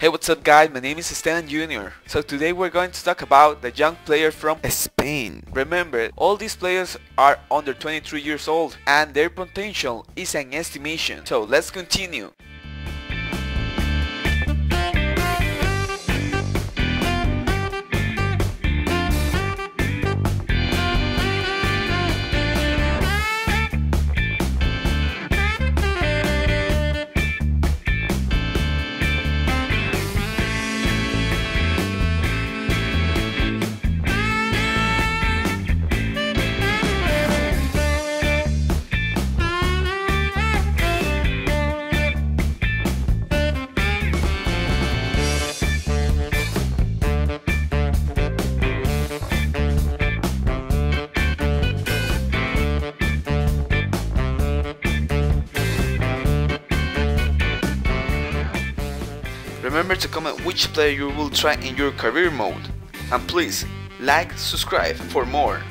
Hey, what's up guys, my name is Stan Jr. So today we're going to talk about the young player from Spain. Remember, all these players are under 23 years old and their potential is an estimation. So let's continue. Remember to comment which player you will try in your career mode. And please, like, subscribe for more.